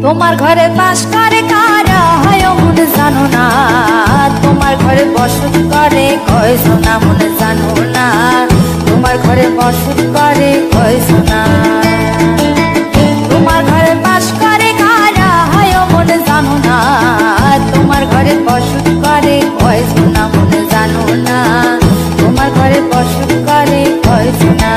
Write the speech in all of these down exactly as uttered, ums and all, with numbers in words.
তোমার ঘরে বাস করে কারা হয় মনে জানো না, তোমার ঘরে বসত করে কয় সোনা মনে জানো না, তোমার ঘরে বসত করে কয় সোনা। তোমার ঘরে বাস করে কারা হয় মনে জানো না, তোমার ঘরে বসত করে কয় সোনা মনে জানো না, তোমার ঘরে বসত করে কয় সোনা।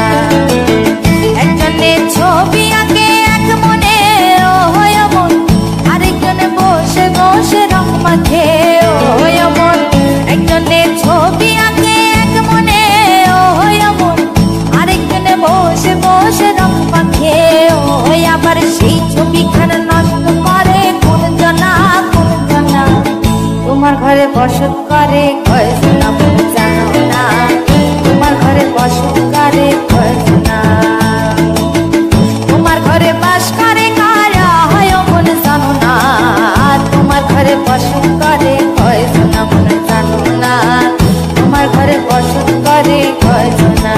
একজনে ছবি আঁকে এক মনে ও হয় মন, আরেকজনে বসে বসে রং মাখে ও হয় মন। একজনে ছবি আঁকে এক মনে ও হয় মন, আরেকজনে বসে বসে রং মাখে ও হয়। আবার সেই ছবিখানা নষ্ট করে কোন জনা কোন জনা, তোমার ঘরে বসত করে কয় সোনা মনে জানো না, তোমার ঘরে বসত করে কয় সোনা। তোমার ঘরে বাস করে কারা হয় মনে জানো না, তোমার ঘরে বসত করে কয় সোনা মনে জানো না, তোমার ঘরে বসত করে কয় সোনা।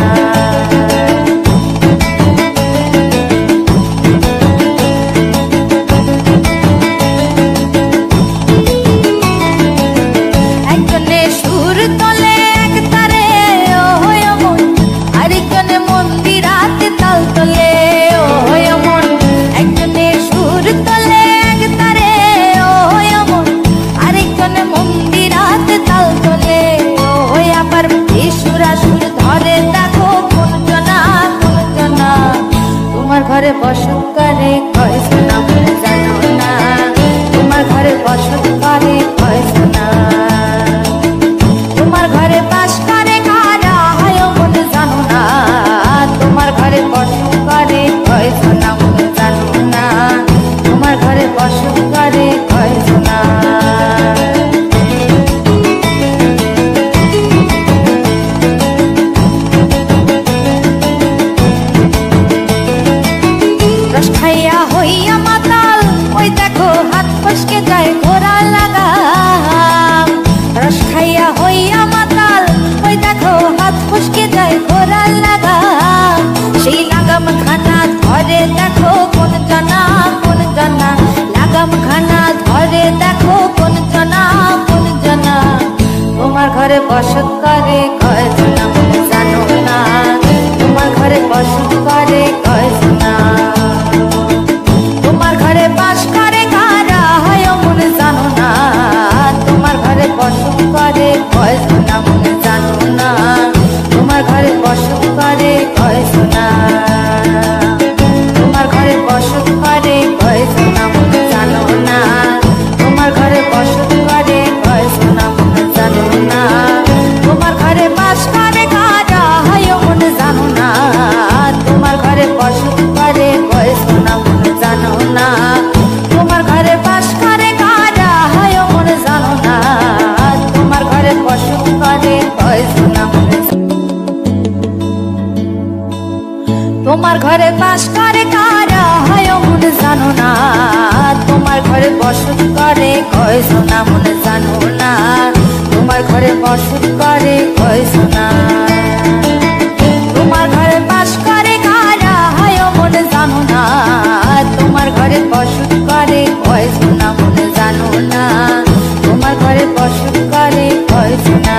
একজনে সুর তোলে এক তারে ও হয় মন, আরেকজনে মন্দিরাতে তাল তোলে ও হয় মন। একজনে সুর তোলে এক তারে ও হয় মন, আরেকজনে মন্দিরাতে তাল তোলে ও হয়। আবার সুরা সুর ধরে দেখো কোন জনা কোন জনা, তোমার ঘরে বসত করে কয় সোনা মনে জানো না, তোমার ঘরে বসত করে কয় সোনা। তোমার ঘরে বাস করে কারা হয় মনে জানো না, তোমার ঘরে বসত করে কয় সোনা মনে জানো না, তোমার ঘরে বসত করে কয় সোনা। রস খাইয়া হইয়া মাতাল ওই দেখো হাত ফসকে যায় ঘোড়া লাগাম, রস খাইয়া হইয়া মাতাল ওই দেখো হাত ফসকে যায় ঘোড়া লাগাম। সেই লাগাম খানা ধরে দেখো কোন জনা কোন জনা, লাগাম খানা ধরে দেখো কোন জনা কোন জনা, তোমার ঘরে বসত করে কয় সোনা মনে জানো না, তোমার ঘরে বসত করে কয় সোনা। তোমার ঘরে বাস করে কারা হয় মনে জানো না, তোমার ঘরে বসত করে কয় সোনা মনে জানো না, তোমার ঘরে বসত করে কয় সোনা। তোমার ঘরে বসত করে কয় সোনা মনে জানো না, তোমার ঘরে বসত করে কয় সোনা মনে জানো না। তোমার ঘরে বাস করে কারা হয় মনে জানো না, তোমার ঘরে বসত করে কয় সোনা মনে জানো না, তোমার ঘরে বাস করে কারা হয় মনে জানো না, তোমার ঘরে বসত করে কয় সোনা মনে। তোমার ঘরে বাস করে কারা হয় মনে জানো না, তোমার ঘরে বসত করে কয় সোনা মনে জানো না, তোমার ঘরে বসত করে কয় সোনা। তোমার ঘরে বাস করে কারা হয় মনে জানো না, তোমার ঘরে বসত করে কয় সোনা মনে জানো না, তোমার ঘরে বসত করে কয় সোনা।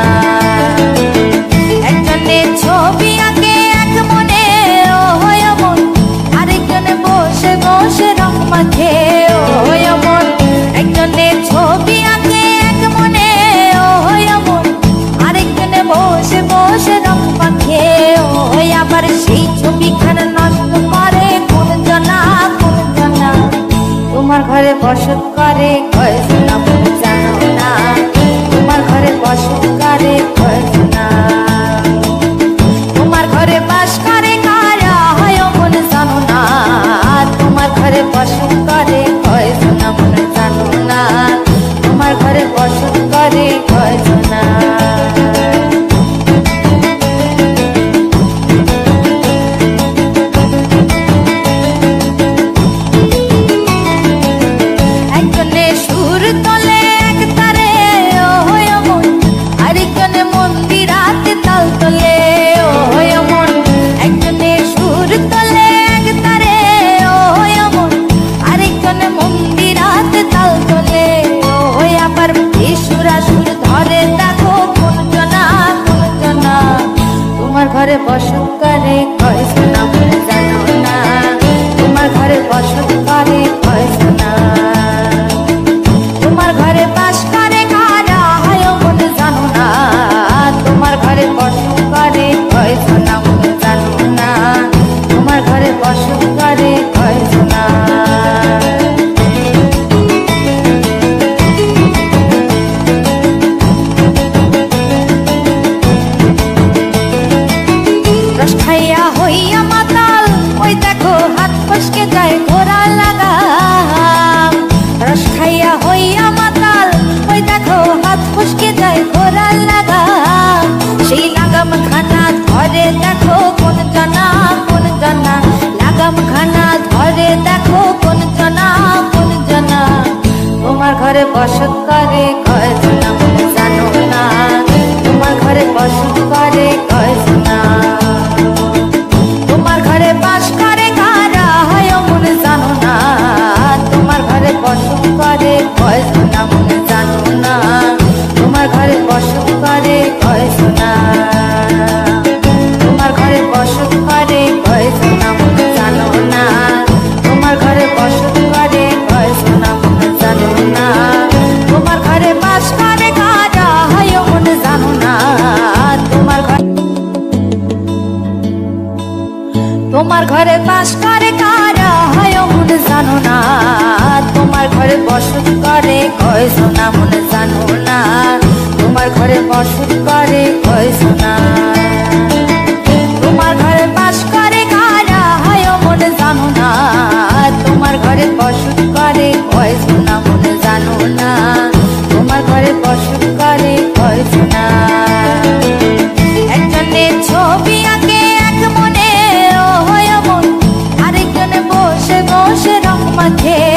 একজনে ছবি আঁকে এক মনে ও হয় মন, আরেকজনে বসে বসে রং মাখে ও হয় মন। একজনে ছবি আঁকে এক মনে ও হয় মন, আরেকজনে বসে বসে রং মাখে ও হয়। আবার সেই ছবিখানা নষ্ট করে কোন জনা কোন জনা, তোমার ঘরে বসত করে কয় সোনা মনে জানো না, তোমার ঘরে বসত করে কয় সোনা। তোমার ঘরে বাস করে কারা হয় মনে জানো না, তোমার ঘরে বসত করে কয় সোনা মনে জানো না, তোমার ঘরে বসত করে কয় সোনা। একজনে খানা ধরে দেখো কোন জনা কোন জনা তোমার ঘরে বসত করে কয়জনা মনে জানো না তোমার ঘরে বসত করে কয়জনা তোমার ঘরে বাস করে কারা হয় মনে জানো না তোমার ঘরে বসত করে কয়জনা মনে জানো না তোমার ঘরে বসত করে কয়জনা তোমার ঘরে বসত করে কয়জনা মনে জানো না তোমার ঘরে বসত করে কয়জনা মনে জানো না তোমার ঘরে বাস করে কারা হয় মনে জানো না তোমার ঘরে তোমার ঘরে বাস করে কারা হয় মনে জানো না তোমার ঘরে বসত করে কয়জনা মনে জানো না তোমার ঘরে বসত করে কয়জনা তোমার ঘরে বাস করে কারা হয় মনে জানো না তোমার ঘরে বসত করে কয়জনা মনে জানো না তোমার ঘরে বসত করে কয়জনা একজনে ছবি আঁকে এক মনে ও হয় মন আরেকজনে বসে বসে রং মাখে